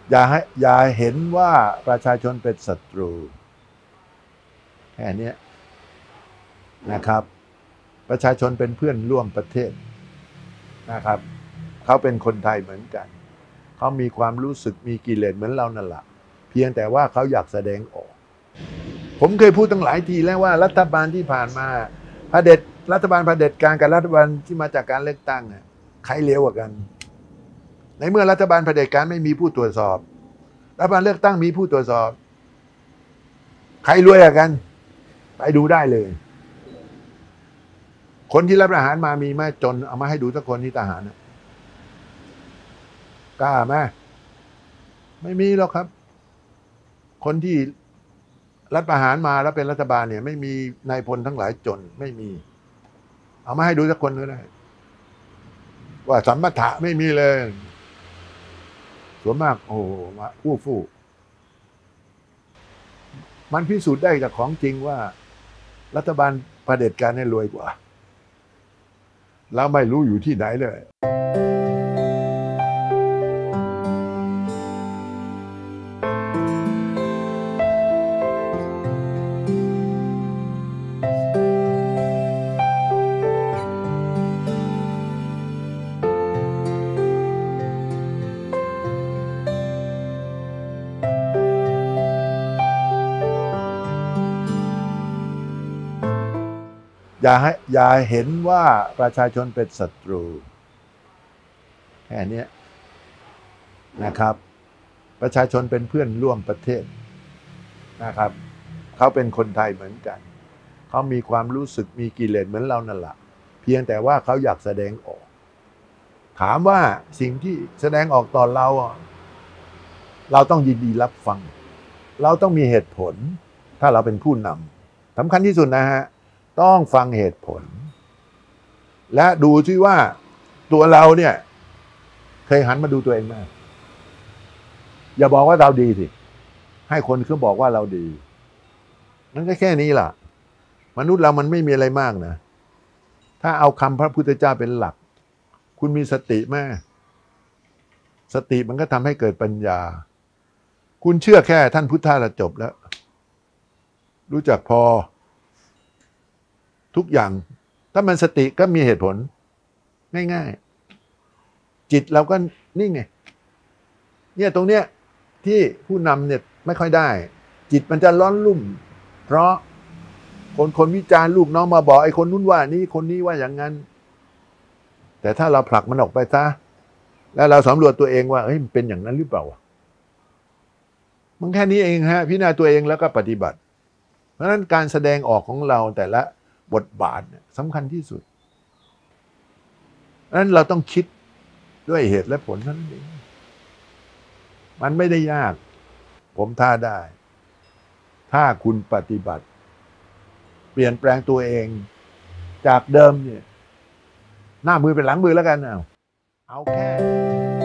อย่าเห็นว่าประชาชนเป็นศัตรูแค่นี้นะครับ ประชาชนเป็นเพื่อนร่วมประเทศนะครับเขาเป็นคนไทยเหมือนกันเขามีความรู้สึกมีกิเลสเหมือนเรานั่นแหละเพียงแต่ว่าเขาอยากแสดงออกผมเคยพูดตั้งหลายทีแล้วว่ารัฐบาลที่ผ่านมารัฐบาลเผด็จการกับรัฐบาลที่มาจากการเลือกตั้งใครเลวกว่ากันในเมื่อรัฐบาลเผด็จการไม่มีผู้ตรวจสอบรัฐบาลเลือกตั้งมีผู้ตรวจสอบใครรวยกว่ากันไปดูได้เลยคนที่รับทหารมามีไหมจนเอามาให้ดูสักคนที่ทหารกล้าไหมไม่มีหรอกครับคนที่รัฐประหารมาแล้วเป็นรัฐบาลเนี่ยไม่มีนายพลทั้งหลายจนไม่มีเอามาให้ดูสักคนก็ได้ว่าสัมปทะไม่มีเลยส่วนมากโอ้มาฟู่มันพิสูจน์ได้จากของจริงว่ารัฐบาลเผด็จการเนี่ยรวยกว่าแล้วไม่รู้อยู่ที่ไหนเลยอย่าเห็นว่าประชาชนเป็นศัตรูแค่นี้นะครับ ประชาชนเป็นเพื่อนร่วมประเทศนะครับเขาเป็นคนไทยเหมือนกันเขามีความรู้สึกมีกิเลสเหมือนเรานั่นแหละเพียงแต่ว่าเขาอยากแสดงออกถามว่าสิ่งที่แสดงออกต่อเราต้องยินดีรับฟังเราต้องมีเหตุผลถ้าเราเป็นผู้นำสำคัญที่สุดนะฮะต้องฟังเหตุผลและดูที่ว่าตัวเราเนี่ยเคยหันมาดูตัวเองไหมอย่าบอกว่าเราดีสิให้คนเขาบอกว่าเราดีนั่นก็แค่นี้ล่ะมนุษย์เรามันไม่มีอะไรมากนะถ้าเอาคำพระพุทธเจ้าเป็นหลักคุณมีสติไหมสติมันก็ทำให้เกิดปัญญาคุณเชื่อแค่ท่านพุทธะละจบแล้วรู้จักพอทุกอย่างถ้ามันสติก็มีเหตุผลง่ายๆจิตเราก็นี่ไงเนี่ยตรงเนี้ยที่ผู้นำเนี่ยไม่ค่อยได้จิตมันจะร้อนรุ่มเพราะคนวิจารณ์ลูกน้องมาบอกไอ้คนนู้นว่านี้คนนี้ว่าอย่างนั้นแต่ถ้าเราผลักมันออกไปซะแล้วเราสำรวจตัวเองว่าเฮ้ยมันเป็นอย่างนั้นหรือเปล่ามันแค่นี้เองฮะพิจารณาตัวเองแล้วก็ปฏิบัติเพราะฉะนั้นการแสดงออกของเราแต่ละบทบาทสำคัญที่สุดเพราะฉะนั้นเราต้องคิดด้วยเหตุและผลนั่นเองมันไม่ได้ยากผมท้าได้ถ้าคุณปฏิบัติเปลี่ยนแปลงตัวเองจากเดิมเนี่ยหน้ามือเป็นหลังมือแล้วกันเอาแค่